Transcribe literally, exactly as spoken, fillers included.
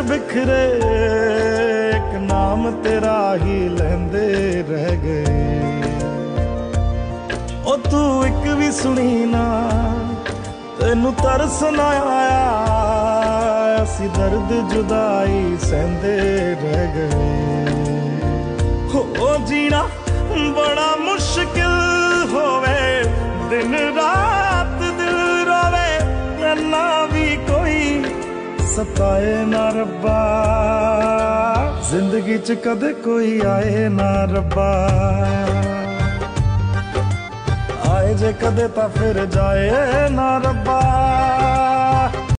बिखरे एक नाम तेरा ही लेंदे रह गए। ओ तू एक भी सुनी ना तेनू तरस ना आया, असी दर्द जुदाई सहंदे रह गए। हो जीना बड़ा मुश्किल होवे, दिन रात दिल रोवे, ना भी कोई सताए ना रब्बा, जिंदगी च कदे कोई आए ना रब्बा। आए जे कदे ता फिर जाए ना रब्बा।